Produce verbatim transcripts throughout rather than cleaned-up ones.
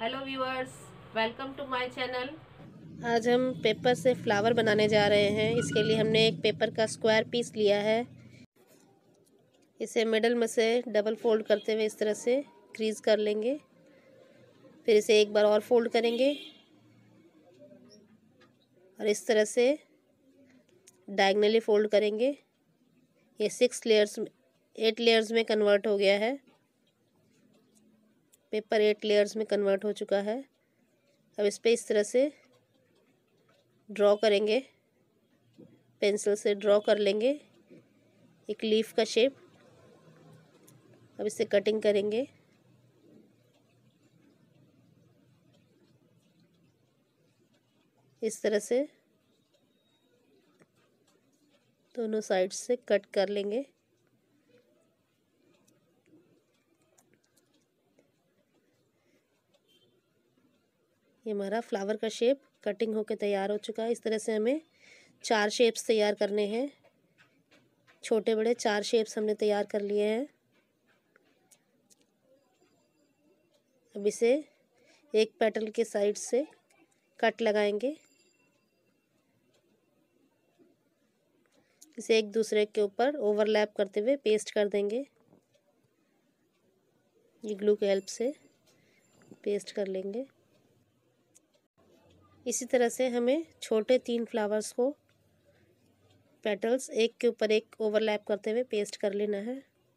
Hello viewers, welcome to my channel. आज हम paper से फ्लावर बनाने जा रहे हैं। इसके लिए हमने एक पेपर का स्क्वायर पीस लिया है। इसे मिडल में से डबल फोल्ड करते हुए इस तरह से क्रीज कर लेंगे। फिर इसे एक बार और फोल्ड करेंगे और इस तरह से डायगनली फोल्ड करेंगे। ये सिक्स लेयर्स एट लेयर्स में कन्वर्ट हो गया है। पेपर एट लेयर्स में कन्वर्ट हो चुका है। अब इस पर इस तरह से ड्रॉ करेंगे, पेंसिल से ड्रॉ कर लेंगे एक लीफ का शेप। अब इसे कटिंग करेंगे। इस तरह से दोनों साइड से कट कर लेंगे। ये हमारा फ्लावर का शेप कटिंग होकर तैयार हो चुका है। इस तरह से हमें चार शेप्स तैयार करने हैं। छोटे बड़े चार शेप्स हमने तैयार कर लिए हैं। अब इसे एक पेटल के साइड से कट लगाएंगे। इसे एक दूसरे के ऊपर ओवरलैप करते हुए पेस्ट कर देंगे। ये ग्लू की हेल्प से पेस्ट कर लेंगे। इसी तरह से हमें छोटे तीन फ्लावर्स को पेटल्स एक के ऊपर एक ओवरलैप करते हुए पेस्ट कर लेना है।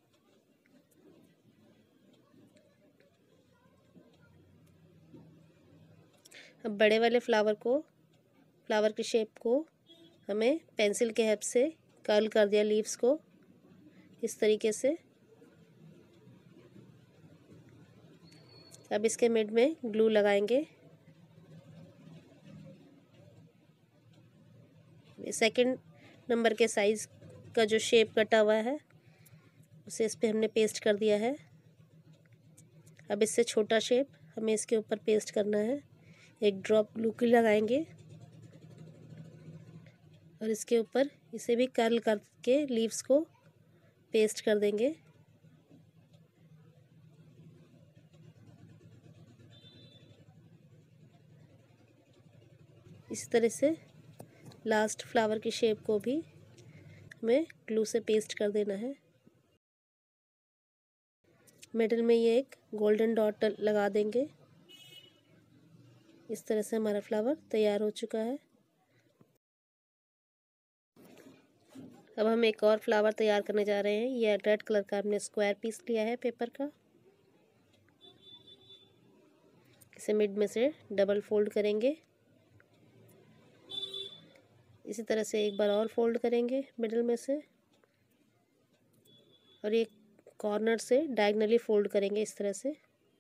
अब बड़े वाले फ्लावर को फ्लावर की शेप को हमें पेंसिल के हेल्प से कर्ल कर दिया लीव्स को इस तरीके से। अब इसके मिड में ग्लू लगाएंगे। सेकंड नंबर के साइज़ का जो शेप कटा हुआ है उसे इस पे हमने पेस्ट कर दिया है। अब इससे छोटा शेप हमें इसके ऊपर पेस्ट करना है। एक ड्रॉप ग्लू की लगाएंगे और इसके ऊपर इसे भी कर्ल करके लीव्स को पेस्ट कर देंगे। इस तरह से लास्ट फ्लावर की शेप को भी हमें ग्लू से पेस्ट कर देना है। मिडल में ये एक गोल्डन डॉट लगा देंगे। इस तरह से हमारा फ्लावर तैयार हो चुका है। अब हम एक और फ्लावर तैयार करने जा रहे हैं। यह रेड कलर का हमने स्क्वायर पीस लिया है पेपर का। इसे मिड में से डबल फोल्ड करेंगे। इसी तरह से एक बार और फोल्ड करेंगे मिडल में से और एक कॉर्नर से डायगनली फोल्ड करेंगे इस तरह से।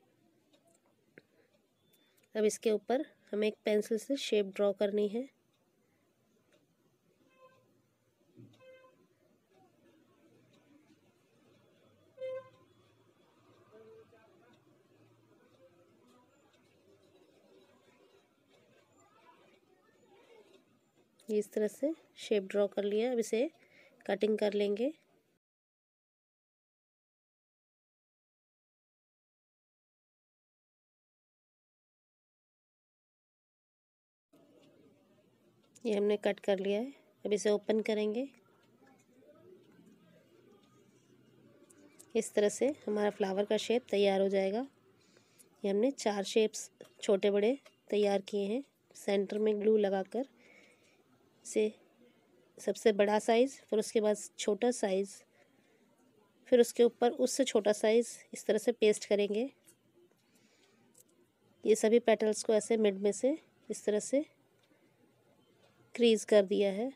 अब इसके ऊपर हमें एक पेंसिल से शेप ड्रॉ करनी है। इस तरह से शेप ड्रॉ कर लिया। अब इसे कटिंग कर लेंगे। ये हमने कट कर लिया है। अब इसे ओपन करेंगे। इस तरह से हमारा फ्लावर का शेप तैयार हो जाएगा। ये हमने चार शेप्स छोटे बड़े तैयार किए हैं। सेंटर में ग्लू लगाकर इसे सबसे बड़ा साइज़, फिर उसके बाद छोटा साइज़, फिर उसके ऊपर उससे छोटा साइज़ इस तरह से पेस्ट करेंगे। ये सभी पेटल्स को ऐसे मिड में से इस तरह से क्रीज कर दिया है।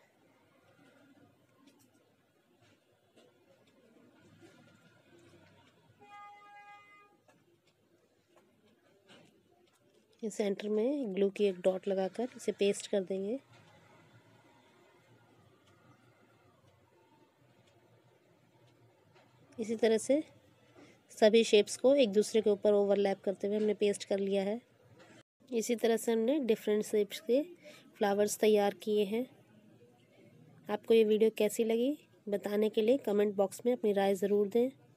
ये सेंटर में ग्लू की एक डॉट लगाकर इसे पेस्ट कर देंगे। इसी तरह से सभी शेप्स को एक दूसरे के ऊपर ओवरलैप करते हुए हमने पेस्ट कर लिया है। इसी तरह से हमने डिफरेंट शेप्स के फ्लावर्स तैयार किए हैं। आपको ये वीडियो कैसी लगी बताने के लिए कमेंट बॉक्स में अपनी राय ज़रूर दें।